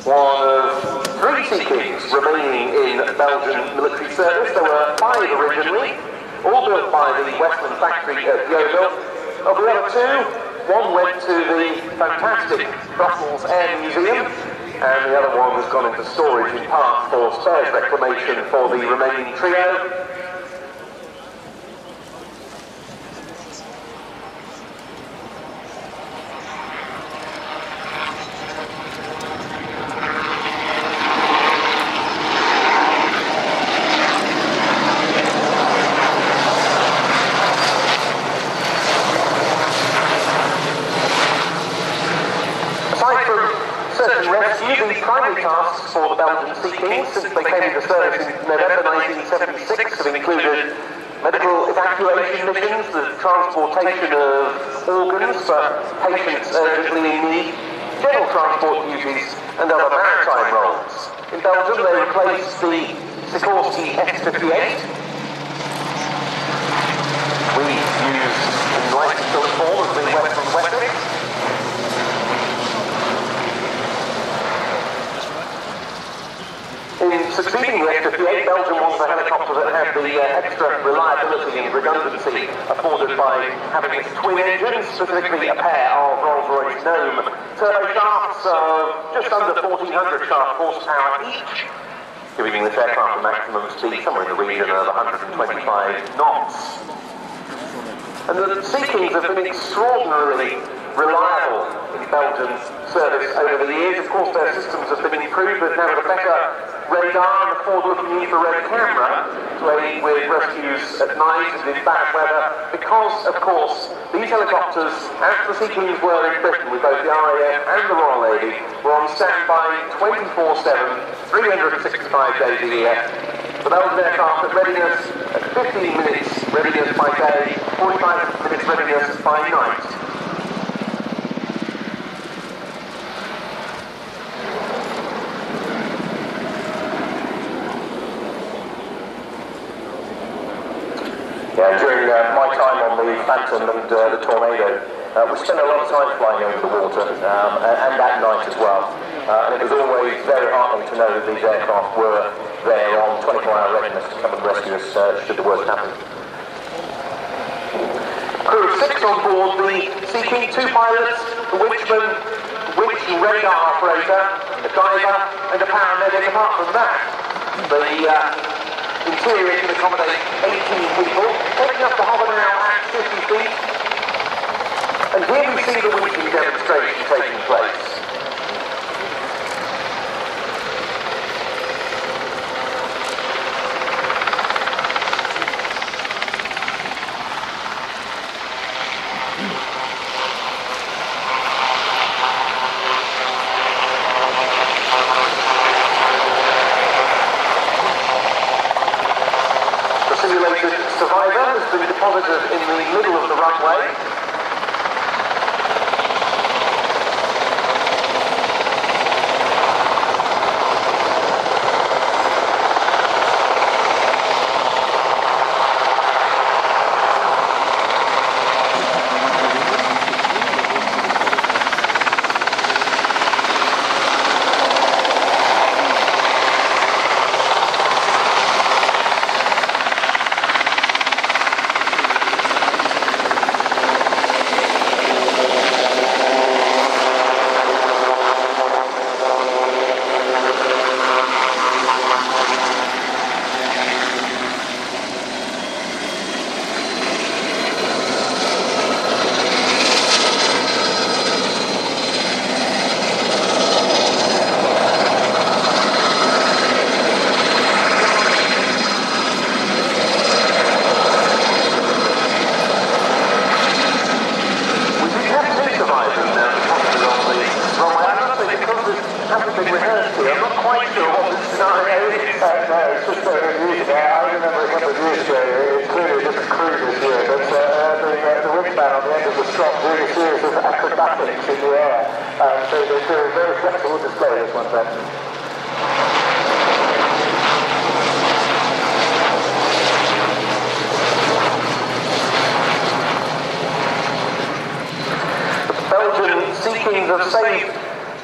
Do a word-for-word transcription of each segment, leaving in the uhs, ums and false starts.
one of three Sea Kings remaining in Belgian military service. There were five originally, all built by the Westland factory at Yeovil. Of the other two, one went to the fantastic Brussels Air Museum, and the other one has gone into storage in part for spares reclamation for the remaining trio. The primary tasks for the Belgian Sea Kings since they came into service in November nineteen seventy-six have included medical evacuation missions, the transportation of organs for patients urgently in need, general transport duties and other maritime roles. In Belgium they replaced the Sikorsky S fifty-eight. We used in licensed form of the Western Wessex. In succeeding the S fifty-eight, Belgium was the helicopter that had the uh, extra reliability and redundancy afforded by having its twin engines, specifically a pair of Rolls-Royce Gnome turboshafts of just under fourteen hundred shaft horsepower each, giving this aircraft a maximum speed somewhere in the region of one hundred twenty-five knots. And the Sea Kings have been extraordinarily reliable in Belgian service over the years. Of course, their systems have been improved, but now with a better radar and a forward-looking infrared camera to aid with rescues at night and in bad weather, because, of course, these helicopters, as the Sea Kings were in Britain with both the R I A T and the Royal Navy, were on standby twenty-four seven, three hundred sixty-five days a year. The Belgian aircraft at readiness at fifteen minutes readiness by day, forty-five minutes readiness by night. Yeah, during uh, my time on the Phantom and uh, the Tornado, uh, we spent a lot of time flying over the water, um, and, and at night as well. Uh, and it was always very heartening to know that these aircraft were there on twenty-four hour readiness to come and rescue us uh, should the worst happen. Crew of six on board the Sea King, two pilots, the winchman, winch and radar operator, a diver and a paramedic. Apart from that, the uh, interior can accommodate eighteen people, taking up the hover now at fifty feet. And here we see the winching demonstration taking place. Survivor has been deposited in the middle of the runway.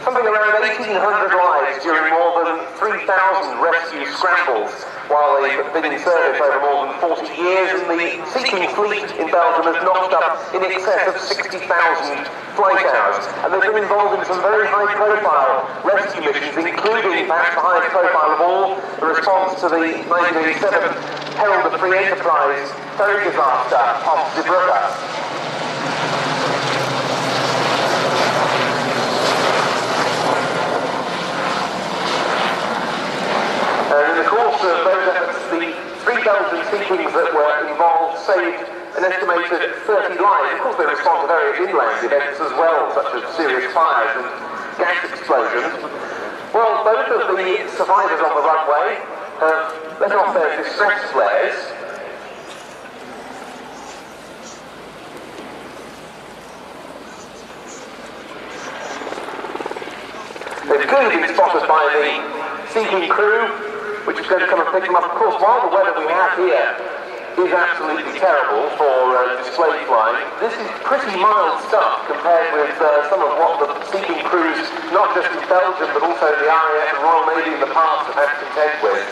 something around eighteen hundred lives during more than three thousand rescue scrambles while they've been in service over more than forty years, and the Sea-King fleet in Belgium has notched up in excess of sixty thousand flight hours, and they've been involved in some very high-profile rescue missions, including, perhaps the highest profile of all, the response to the nineteen eighty-seven Herald of Free Enterprise ferry disaster off Zeebrugge. And in the course of those efforts, the three Belgian Sea-Kings that were involved saved an estimated thirty lives. Of course, they respond to various inland events as well, such as serious fires and gas explosions. Well, both of the survivors on the runway have let off their distress flares. They've clearly been spotted by the Sea-King crew, which is going to come and pick them up. Of course, while the weather we have here is absolutely terrible for uh, display flying, this is pretty mild stuff compared with uh, some of what the Sea-King crews, not just in Belgium, but also the R I A T and Royal Navy in the past have had to contend with.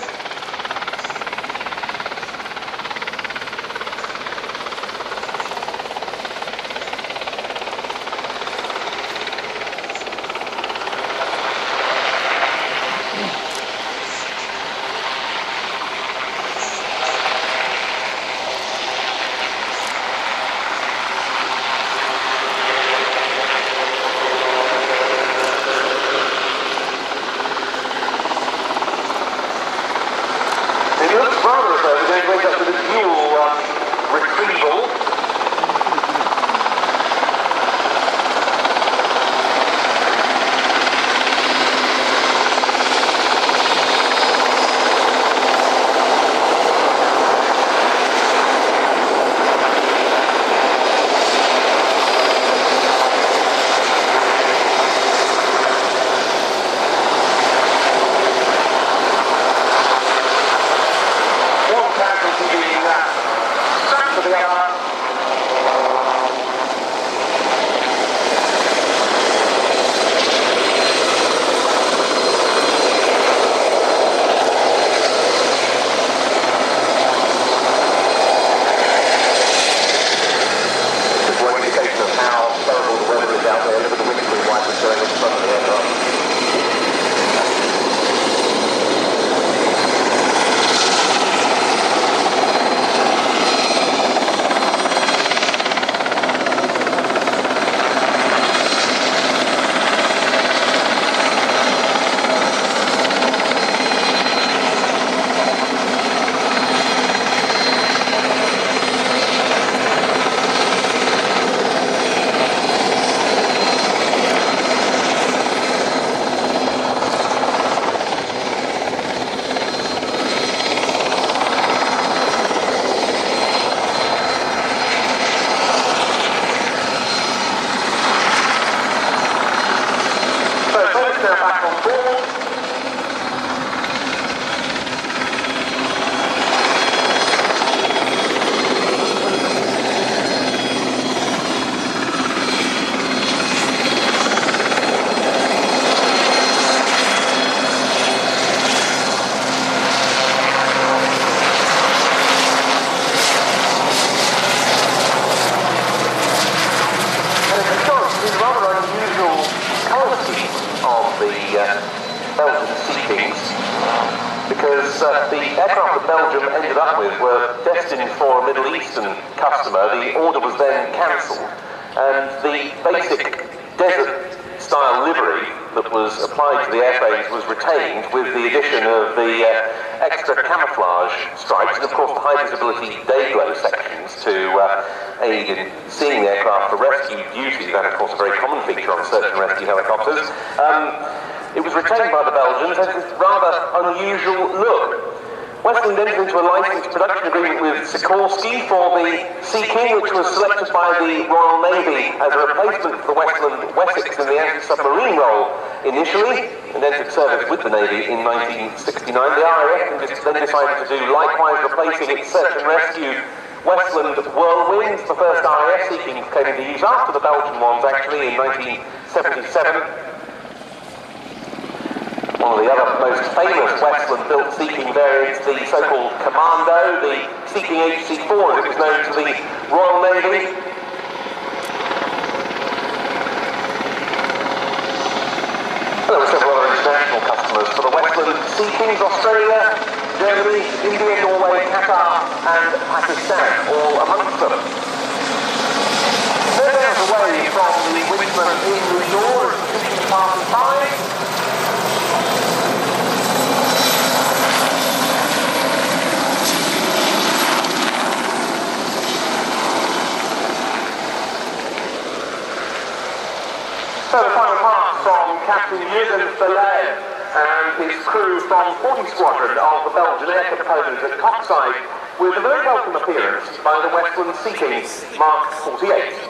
Belgian Sea-Kings, because uh, the aircraft that Belgium ended up with were destined for a Middle Eastern customer. The order was then cancelled, and the basic desert-style livery that was applied to the airframes was retained, with the addition of the uh, extra camouflage stripes and, of course, the high-visibility day-glow sections to uh, aid in seeing the aircraft for rescue duty. That, of course, a very common feature on search and rescue helicopters. Um, it was retained by the Belgians as a rather unusual look. Westland entered into a license production agreement with Sikorsky for the Sea-King, which was selected by the Royal Navy as a replacement for the Westland Wessex in the anti-submarine role initially, and entered service with the Navy in nineteen sixty-nine. The R I A T then decided to do likewise, replacing its search and rescue Westland Whirlwinds. The first R A F Sea-Kings came into use after the Belgian ones, actually, in nineteen seventy-seven. one of the other most famous Westland-built Seeking variants, the so-called Commando, the Seeking H C four as it was known to the Royal Navy. There were several other international customers for the Westland Seekings: Australia, Germany, India, Norway, Qatar and Pakistan, all amongst them. Thirty miles away from the Winchman in the shore is the Seeking Party five. So the final pass from Captain Jürgen Verleyen and his crew from forty Squadron of the Belgian Air Component at Coxside, with a very welcome appearance by the Westland Seeking Mark forty-eight.